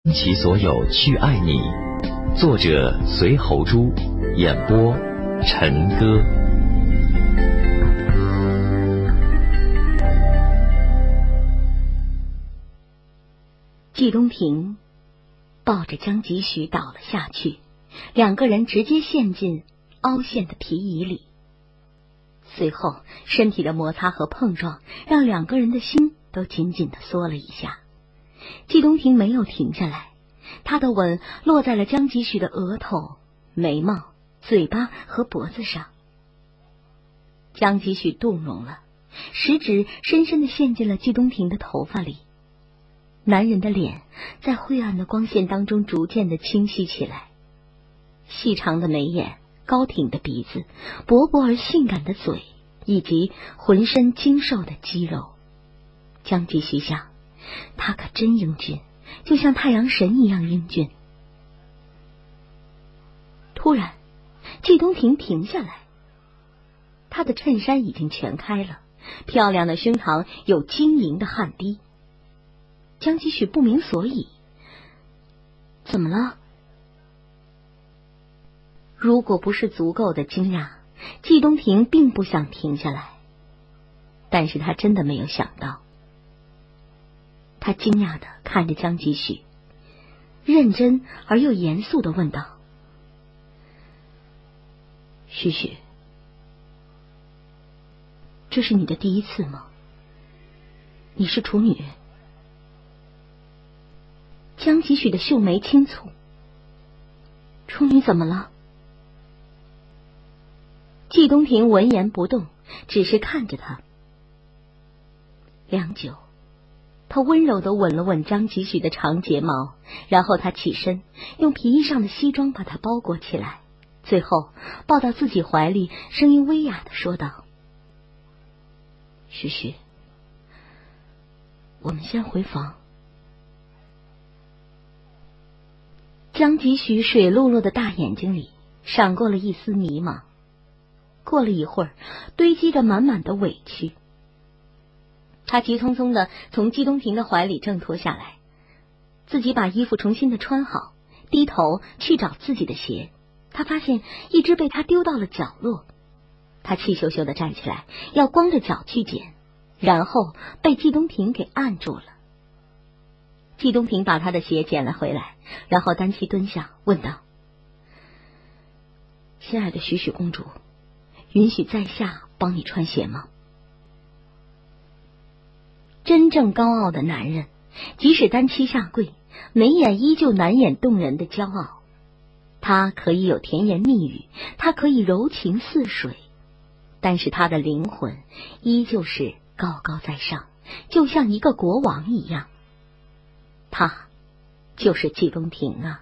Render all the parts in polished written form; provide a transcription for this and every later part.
其所有去爱你。作者随侯珠，演播陈歌。 季东庭抱着江吉许倒了下去，两个人直接陷进凹陷的皮椅里。随后身体的摩擦和碰撞让两个人的心都紧紧地缩了一下。季东庭没有停下来，他的吻落在了江吉许的额头、眉毛、嘴巴和脖子上。江吉许动容了，食指深深地陷进了季东庭的头发里。男人的脸在灰暗的光线当中逐渐的清晰起来，细长的眉眼，高挺的鼻子，勃勃而性感的嘴，以及浑身精瘦的肌肉。江吉许想，他可真英俊，就像太阳神一样英俊。突然，季东庭停下来，他的衬衫已经全开了，漂亮的胸膛有晶莹的汗滴。江吉许不明所以，怎么了？如果不是足够的惊讶，季东庭并不想停下来，但是他真的没有想到。他惊讶地看着江吉许，认真而又严肃地问道：许许，这是你的第一次吗？你是处女？江吉许的秀眉轻蹙，处女怎么了？季东庭闻言不动，只是看着他。良久，他温柔地吻了吻江吉许的长睫毛，然后他起身，用皮衣上的西装把他包裹起来，最后抱到自己怀里，声音微哑地说道：许许，我们先回房。江吉许水漉漉的大眼睛里闪过了一丝迷茫，过了一会儿，堆积着满满的委屈。他急匆匆地从季东庭的怀里挣脱下来，自己把衣服重新的穿好，低头去找自己的鞋。他发现一只被他丢到了角落，他气羞羞地站起来，要光着脚去捡，然后被季东庭给按住了。季东庭把他的鞋捡了回来，然后单膝蹲下，问道：亲爱的许许公主，允许在下帮你穿鞋吗？真正高傲的男人，即使单膝下跪，眉眼依旧难掩动人的骄傲。他可以有甜言蜜语，他可以柔情似水，但是他的灵魂依旧是高高在上，就像一个国王一样。他就是季东庭啊。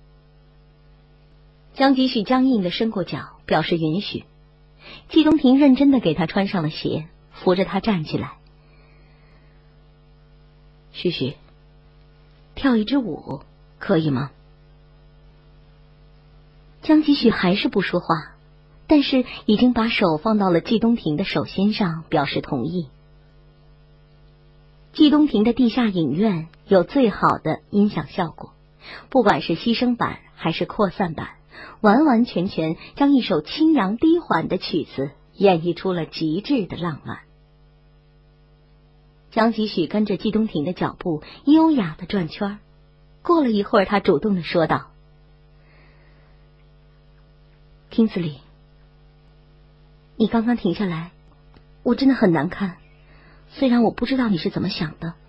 江吉许僵硬地伸过脚，表示允许。季东庭认真地给他穿上了鞋，扶着他站起来。许许，跳一支舞可以吗？江吉许还是不说话，但是已经把手放到了季东庭的手心上，表示同意。季东庭的地下影院有最好的音响效果，不管是牺牲版还是扩散版，完完全全将一首轻扬低缓的曲子演绎出了极致的浪漫。江吉许跟着季东庭的脚步优雅地转圈，过了一会儿，他主动地说道：金斯里，你刚刚停下来，我真的很难堪，虽然我不知道你是怎么想的。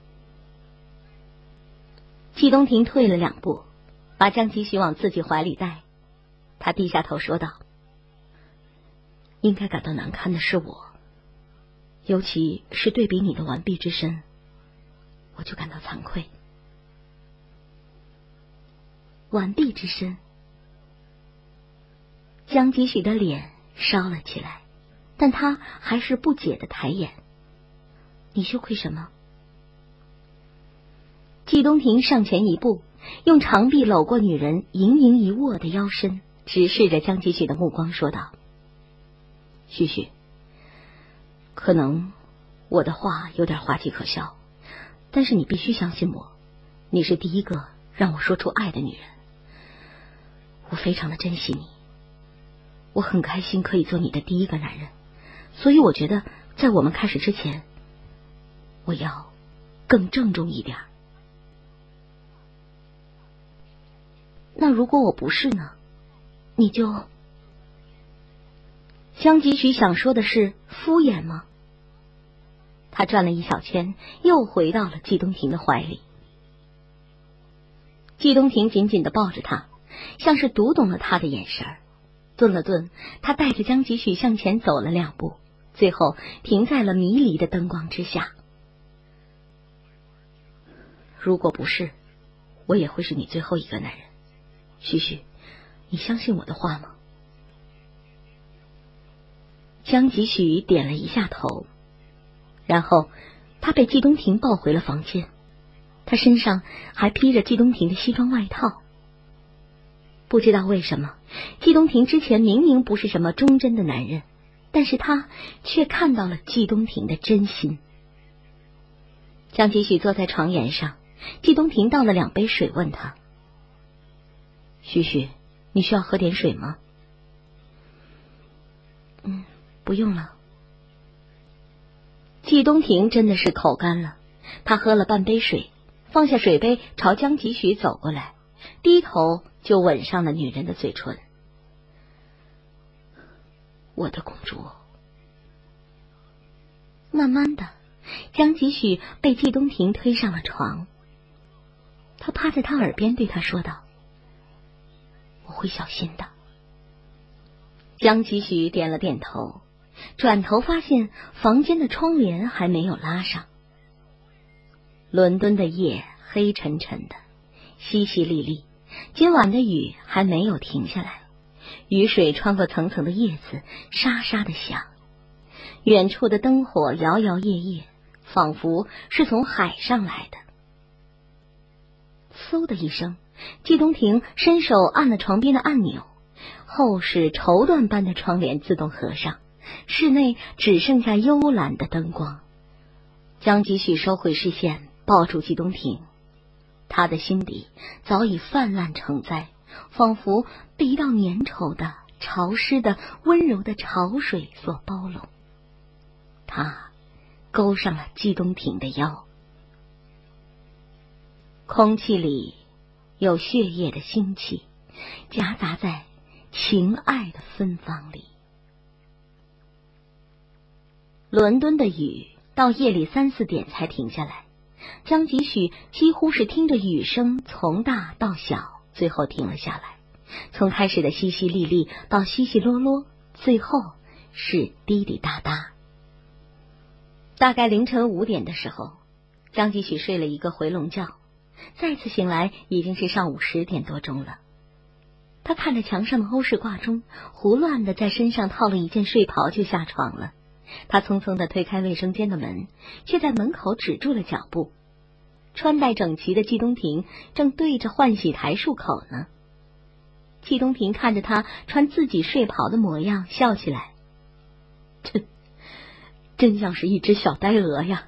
季东庭退了两步，把江吉许往自己怀里带，他低下头说道：应该感到难堪的是我，尤其是对比你的完璧之身，我就感到惭愧。完璧之身。江吉许的脸烧了起来，但他还是不解的抬眼。你羞愧什么？季东庭上前一步，用长臂搂过女人盈盈一握的腰身，直视着江吉许的目光说道：许许，可能我的话有点滑稽可笑，但是你必须相信我，你是第一个让我说出爱的女人。我非常的珍惜你，我很开心可以做你的第一个男人，所以我觉得在我们开始之前，我要更郑重一点。那如果我不是呢？你就……江吉许想说的是敷衍吗？他转了一小圈，又回到了季东庭的怀里。季东庭紧紧地抱着他，像是读懂了他的眼神。顿了顿，他带着江吉许向前走了2步，最后停在了迷离的灯光之下。如果不是，我也会是你最后一个男人。许许，你相信我的话吗？江吉许点了一下头，然后他被季东庭抱回了房间。他身上还披着季东庭的西装外套。不知道为什么，季东庭之前明明不是什么忠贞的男人，但是他却看到了季东庭的真心。江吉许坐在床沿上，季东庭倒了2杯水，问他：许许，你需要喝点水吗？不用了。季东庭真的是口干了，他喝了半杯水，放下水杯，朝江吉许走过来，低头就吻上了女人的嘴唇。我的公主。慢慢的，江吉许被季东庭推上了床，他趴在他耳边对他说道：我会小心的。江吉许点了点头，转头发现房间的窗帘还没有拉上。伦敦的夜黑沉沉的，淅淅沥沥，今晚的雨还没有停下来，雨水穿过层层的叶子，沙沙的响。远处的灯火摇摇曳曳，仿佛是从海上来的。嗖的一声，季东庭伸手按了床边的按钮，厚实绸缎般的窗帘自动合上，室内只剩下幽蓝的灯光。江吉许收回视线，抱住季东庭，他的心底早已泛滥成灾，仿佛被一道粘稠的、潮湿的、温柔的潮水所包笼。他勾上了季东庭的腰，空气里有血液的腥气，夹杂在情爱的芬芳里。伦敦的雨到夜里3、4点才停下来，江吉许几乎是听着雨声从大到小，最后停了下来。从开始的淅淅沥沥到稀稀落落，最后是滴滴答答。大概凌晨5点的时候，江吉许睡了一个回笼觉，再次醒来已经是上午10点多钟了。他看着墙上的欧式挂钟，胡乱的在身上套了一件睡袍就下床了。他匆匆的推开卫生间的门，却在门口止住了脚步。穿戴整齐的季东庭正对着换洗台漱口呢。季东庭看着他穿自己睡袍的模样，笑起来：真像是一只小呆鹅呀。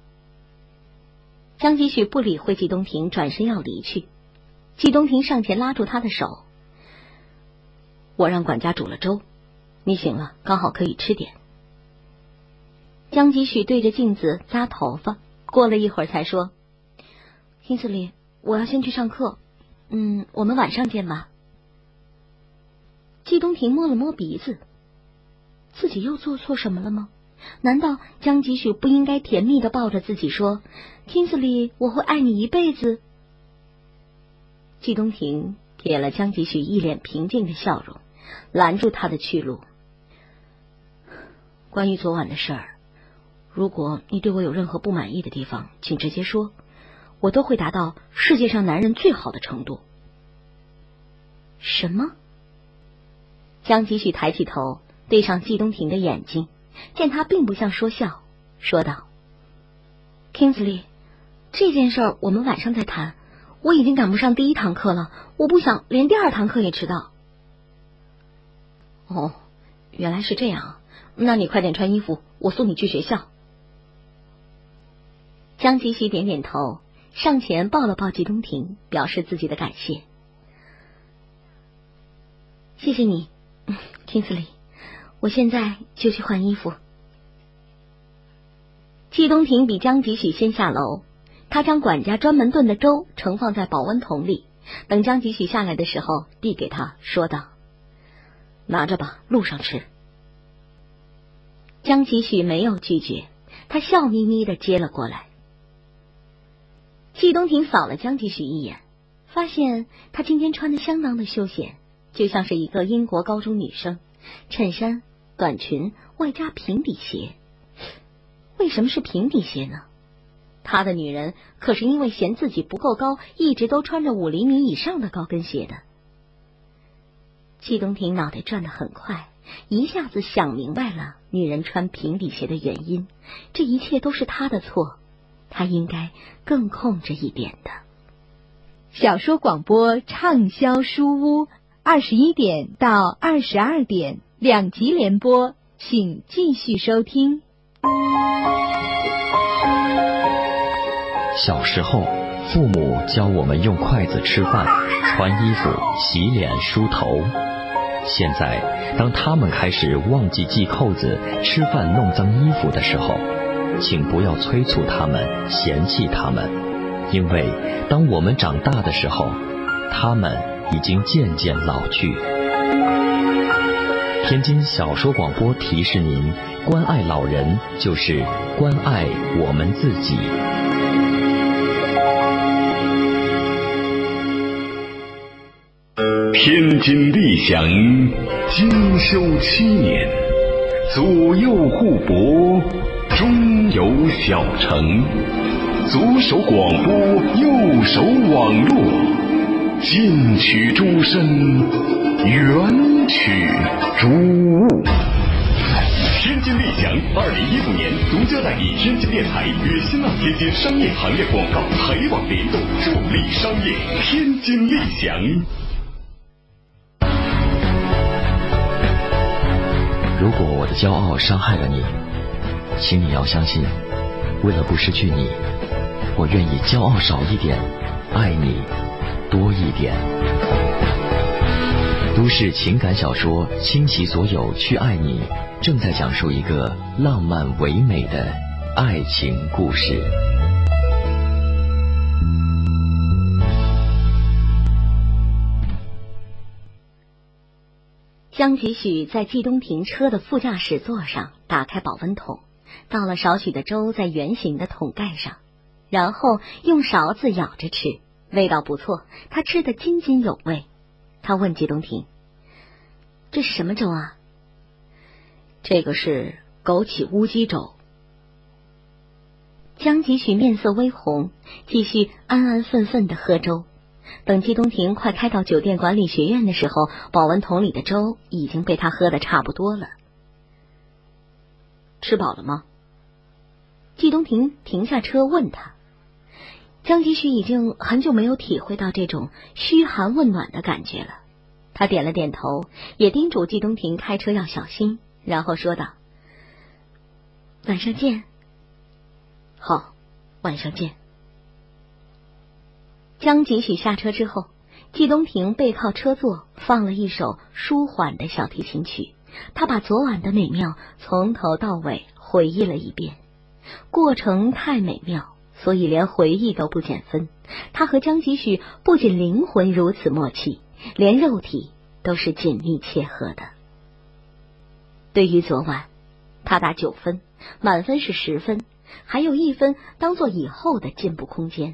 江吉许不理会季东庭，转身要离去。季东庭上前拉住他的手：我让管家煮了粥，你醒了刚好可以吃点。江吉许对着镜子扎头发，过了一会儿才说：金斯里，我要先去上课，我们晚上见吧。季东庭摸了摸鼻子，自己又做错什么了吗？难道江吉许不应该甜蜜地抱着自己说：金斯里，我会爱你一辈子？季东庭瞥了江吉许一脸平静的笑容，拦住他的去路。关于昨晚的事儿，如果你对我有任何不满意的地方，请直接说，我都会达到世界上男人最好的程度。什么？江吉许抬起头，对上季东庭的眼睛，见他并不像说笑，说道： Kingsley， 这件事我们晚上再谈，我已经赶不上第1堂课了，我不想连第2堂课也迟到。哦，原来是这样啊，那你快点穿衣服，我送你去学校。江吉许点点头， 上前抱了抱季东庭，表示自己的感谢。谢谢你，金斯里，我现在就去换衣服。季东庭比江吉许先下楼，他将管家专门炖的粥盛放在保温桶里，等江吉许下来的时候，递给他，说道：“拿着吧，路上吃。”江吉许没有拒绝，他笑眯眯地接了过来。季东庭扫了江吉许一眼，发现他今天穿的相当的休闲，就像是一个英国高中女生，衬衫、短裙，外加平底鞋。为什么是平底鞋呢？他的女人可是因为嫌自己不够高，一直都穿着5厘米以上的高跟鞋的。季东庭脑袋转得很快，一下子想明白了女人穿平底鞋的原因，这一切都是他的错，他应该更控制一点的。 小说广播畅销书屋，21点到22点2集连播，请继续收听。 小时候，父母教我们用筷子吃饭、穿衣服、洗脸、梳头。现在，当他们开始忘记系扣子、吃饭弄脏衣服的时候，请不要催促他们、嫌弃他们，因为当我们长大的时候，他们已经渐渐老去。天津小说广播提示您：关爱老人就是关爱我们自己。 天津立祥经修7年，左右互搏，中有小成。左手广播，右手网络，近取诸身，远取诸物。天津立祥2015年独家代理天津电台与新浪天津商业行业广告台网联动，助力商业。天津立祥。 如果我的骄傲伤害了你，请你要相信，为了不失去你，我愿意骄傲少一点，爱你多一点。都市情感小说《倾其所有去爱你》正在讲述一个浪漫唯美的爱情故事。 江吉许在季东庭车的副驾驶座上打开保温桶，倒了少许的粥在圆形的桶盖上，然后用勺子舀着吃，味道不错，他吃得津津有味。他问季东庭：“这是什么粥啊？”“这个是枸杞乌鸡粥。”江吉许面色微红，继续安安分分地喝粥。等季东庭快开到酒店管理学院的时候，保温桶里的粥已经被他喝得差不多了。“吃饱了吗？”季东庭停下车问他。江吉许已经很久没有体会到这种嘘寒问暖的感觉了，他点了点头，也叮嘱季东庭开车要小心，然后说道：“晚上见。”“好，晚上见。”江吉许下车之后，季东庭背靠车座，放了一首舒缓的小提琴曲。他把昨晚的美妙从头到尾回忆了一遍，过程太美妙，所以连回忆都不减分。他和江吉许不仅灵魂如此默契，连肉体都是紧密切合的。对于昨晚，他打9分，满分是10分，还有1分当做以后的进步空间。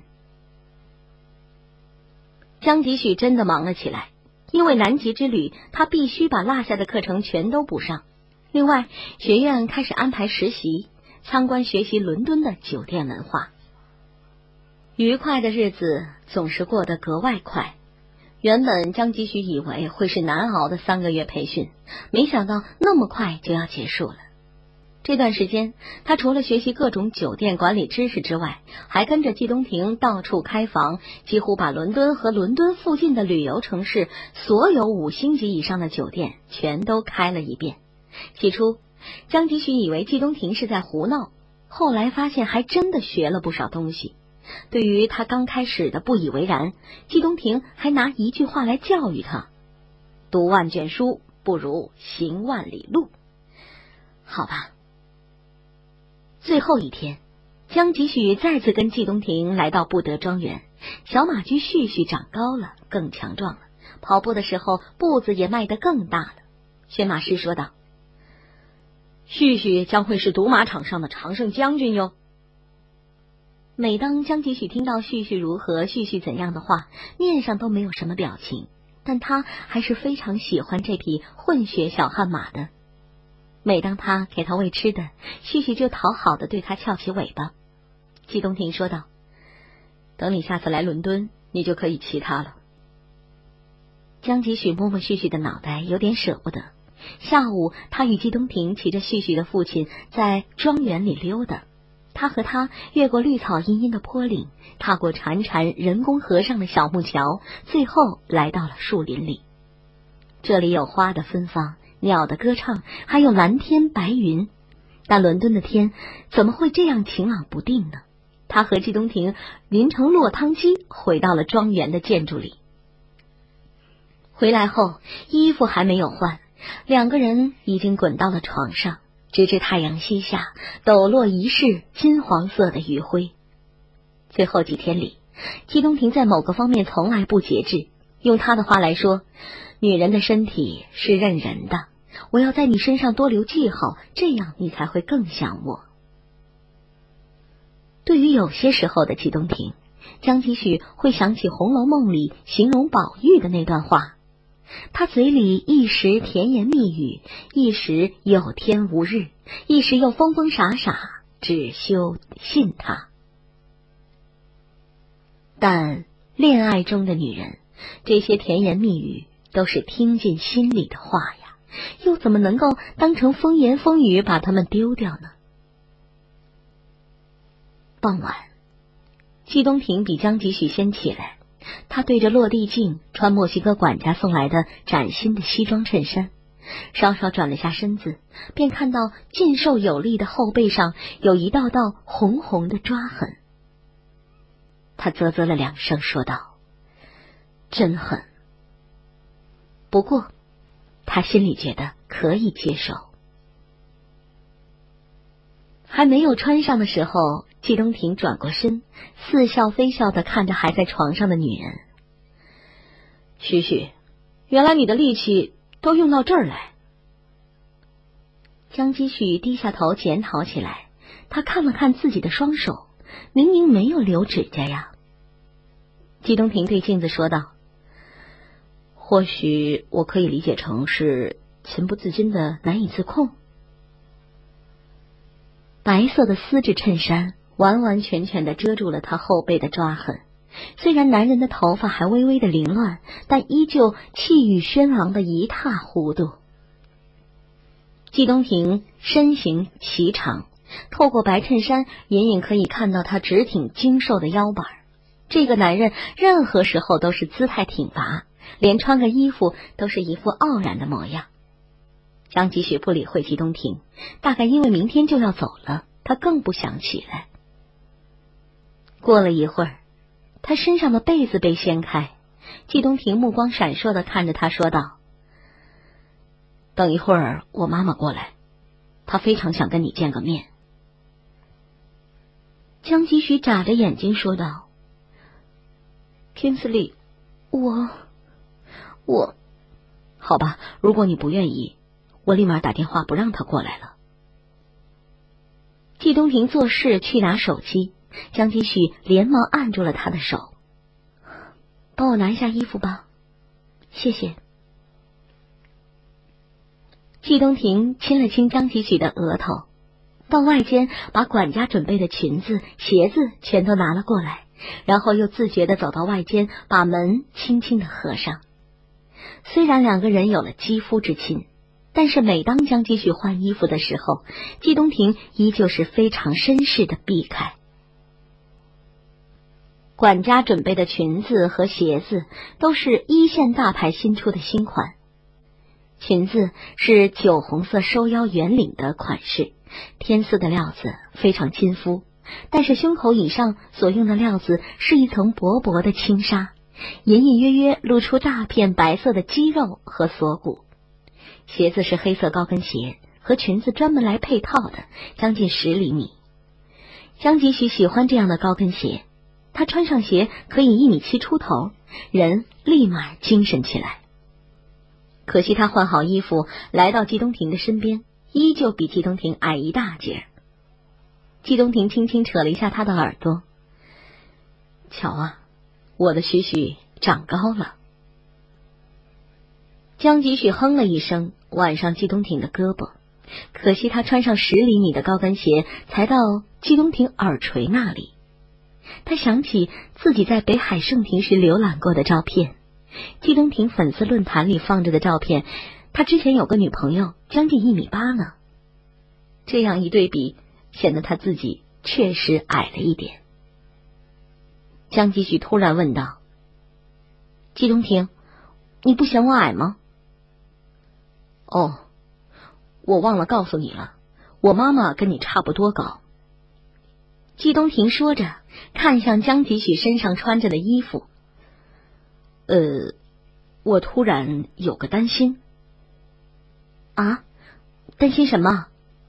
江吉许真的忙了起来，因为南极之旅，他必须把落下的课程全都补上。另外，学院开始安排实习，参观学习伦敦的酒店文化。愉快的日子总是过得格外快。原本江吉许以为会是难熬的3个月培训，没想到那么快就要结束了。这段时间，他除了学习各种酒店管理知识之外，还跟着季东庭到处开房，几乎把伦敦和伦敦附近的旅游城市所有5星级以上的酒店全都开了一遍。起初，江吉许以为季东庭是在胡闹，后来发现还真的学了不少东西。 对于他刚开始的不以为然，季东庭还拿一句话来教育他：读万卷书不如行万里路。好吧。最后一天，江吉许再次跟季东庭来到布德庄园。小马驹旭旭长高了，更强壮了，跑步的时候步子也迈得更大了。驯马师说道：旭旭将会是赌马场上的常胜将军哟。每当江吉许听到旭旭如何、旭旭怎样的话，面上都没有什么表情，但他还是非常喜欢这匹混血小悍马的。每当他给他喂吃的，旭旭就讨好的对他翘起尾巴。季东庭说道：等你下次来伦敦，你就可以骑它了。江吉许摸摸旭旭的脑袋，有点舍不得。下午，他与季东庭骑着旭旭的父亲在庄园里溜达。他和他越过绿草茵茵的坡岭，踏过潺潺人工河上的小木桥，最后来到了树林里。这里有花的芬芳，鸟的歌唱，还有蓝天白云。但伦敦的天怎么会这样晴朗不定呢？他和季东庭淋成落汤鸡，回到了庄园的建筑里。回来后，衣服还没有换，两个人已经滚到了床上，直至太阳西下，抖落一世金黄色的余晖。最后几天里，季东庭在某个方面从来不节制。用他的话来说，女人的身体是认人的，我要在你身上多留记号，这样你才会更想我。对于有些时候的季东庭，江吉许会想起《红楼梦》里形容宝玉的那段话，他嘴里一时甜言蜜语，一时有天无日，一时又疯疯傻傻，只休信他。但恋爱中的女人，这些甜言蜜语都是听进心里的话呀，又怎么能够当成风言风语把它们丢掉呢？傍晚，季东庭比江吉许先起来，他对着落地镜穿墨西哥管家送来的崭新的西装衬衫，稍稍转了下身子，便看到健瘦有力的后背上有一道道红红的抓痕。他啧啧了两声，说道：真狠。不过他心里觉得可以接受。还没有穿上的时候，季东庭转过身，似笑非笑地看着还在床上的女人。许许，原来你的力气都用到这儿来。江吉许低下头检讨起来，他看了看自己的双手，明明没有留指甲呀。季东庭对镜子说道：或许我可以理解成是情不自禁的难以自控。白色的丝质衬衫完完全全的遮住了他后背的抓痕，虽然男人的头发还微微的凌乱，但依旧气宇轩昂的一塌糊涂。季东庭身形颀长，透过白衬衫隐隐可以看到他直挺精瘦的腰板。这个男人任何时候都是姿态挺拔，连穿个衣服都是一副傲然的模样。江吉许不理会季东庭，大概因为明天就要走了，他更不想起来。过了一会儿，他身上的被子被掀开，季东庭目光闪烁地看着他说道：等一会儿我妈妈过来，她非常想跟你见个面。江吉许眨着眼睛说道：Kingsley， 我好吧，如果你不愿意，我立马打电话不让他过来了。季东庭做事去拿手机，江吉许连忙按住了他的手。帮我拿一下衣服吧，谢谢。季东庭亲了亲江吉许的额头，到外间把管家准备的裙子、鞋子全都拿了过来，然后又自觉地走到外间，把门轻轻地合上。虽然两个人有了肌肤之亲，但是每当江吉许换衣服的时候，季东庭依旧是非常绅士的避开。管家准备的裙子和鞋子都是一线大牌新出的新款，裙子是酒红色收腰圆领的款式，天丝的料子非常亲肤， 但是胸口以上所用的料子是一层薄薄的轻纱，隐隐约约露出大片白色的肌肉和锁骨。鞋子是黑色高跟鞋，和裙子专门来配套的，将近10厘米。江吉许喜欢这样的高跟鞋，他穿上鞋可以1.7米出头，人立马精神起来。可惜他换好衣服来到季东庭的身边，依旧比季东庭矮一大截。季东庭轻轻扯了一下他的耳朵，瞧啊，我的许许长高了。江吉许哼了一声，挽上季东庭的胳膊。可惜他穿上10厘米的高跟鞋才到季东庭耳垂那里。他想起自己在北海盛庭时浏览过的照片，季东庭粉丝论坛里放着的照片，他之前有个女朋友将近1.8米呢。这样一对比，显得他自己确实矮了一点。江吉许突然问道：季东庭，你不嫌我矮吗？哦，我忘了告诉你了，我妈妈跟你差不多高。季东庭说着，看向江吉许身上穿着的衣服。我突然有个担心。啊？担心什么？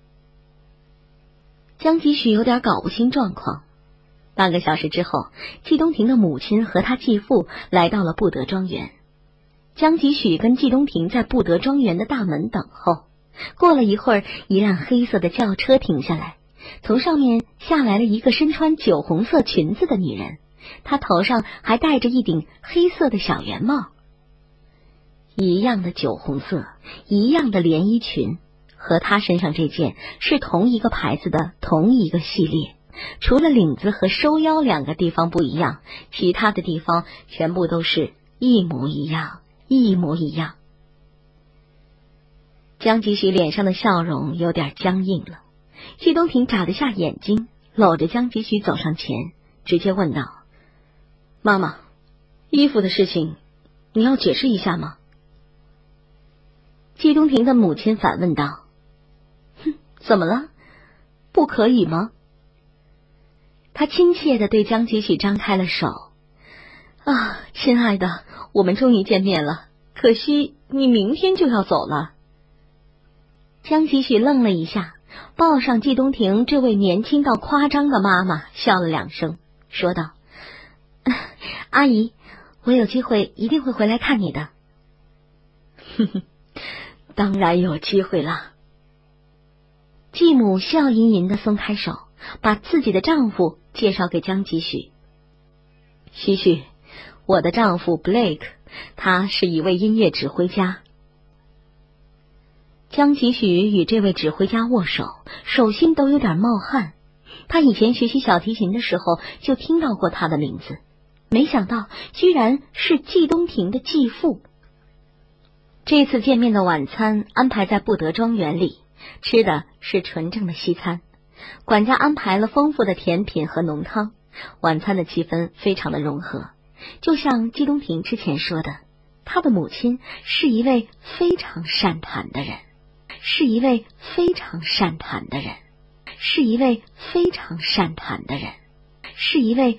江吉许有点搞不清状况。半个小时之后，季东庭的母亲和他继父来到了布德庄园。江吉许跟季东庭在布德庄园的大门等候。过了一会儿，一辆黑色的轿车停下来，从上面下来了一个身穿酒红色裙子的女人，她头上还戴着一顶黑色的小圆帽。一样的酒红色，一样的连衣裙，和她身上这件是同一个牌子的同一个系列，除了领子和收腰2个地方不一样，其他的地方全部都是一模一样，一模一样。江吉许脸上的笑容有点僵硬了。季东庭眨了下眼睛，搂着江吉许走上前，直接问道：妈妈，衣服的事情你要解释一下吗？季东庭的母亲反问道：怎么了？不可以吗？他亲切地对江吉许张开了手。啊，亲爱的，我们终于见面了，可惜你明天就要走了。江吉许愣了一下，抱上季东庭这位年轻到夸张的妈妈，笑了2声，说道：阿姨，我有机会一定会回来看你的。当然有机会啦。继母笑吟吟地松开手，把自己的丈夫介绍给江吉许。许许，我的丈夫 Blake， 他是一位音乐指挥家。江吉许与这位指挥家握手，手心都有点冒汗。他以前学习小提琴的时候就听到过他的名字，没想到居然是季东庭的继父。这次见面的晚餐安排在布德庄园里，吃的是纯正的西餐。管家安排了丰富的甜品和浓汤，晚餐的气氛非常的融合。就像季东庭之前说的，他的母亲是一位非常善谈的人，是一位非常善谈的人，是一位非常善谈的人，是一位